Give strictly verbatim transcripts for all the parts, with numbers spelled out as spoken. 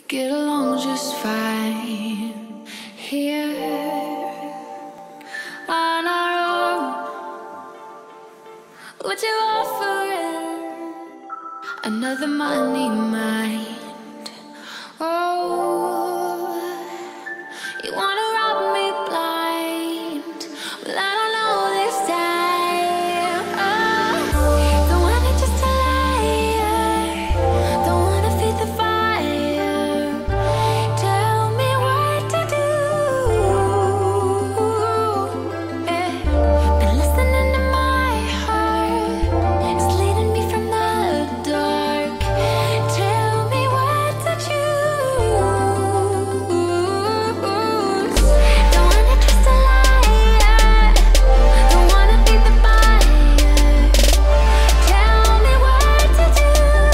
get along just fine here on our own. Would you offer it another money mind? Oh, you wanna rob me blind? Well, I don't know this time. Oh, don't want it just to lie. Don't wanna feed the fire. Tell me what to do. Yeah. Been listening to my heart. It's leading me from the dark. Tell me what to choose. Don't want it just to lie. Don't wanna feed the fire. Tell me what to do.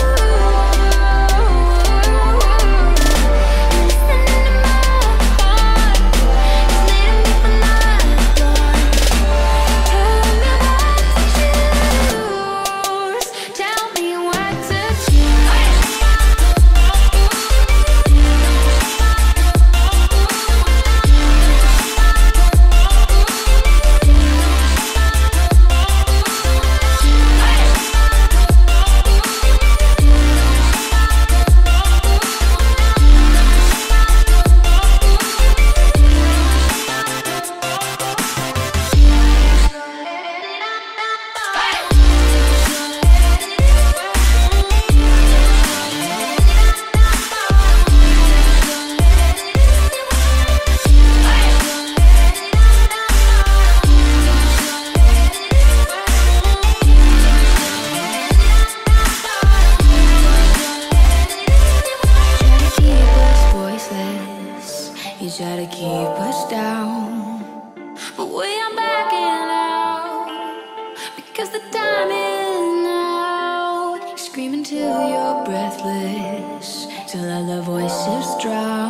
Listening to my heart. It's leading me from the dark. Tell me what to choose. Tell me what to You try to keep us down, but we are backing out because the time is now. Screaming till you're breathless, till other voices drown.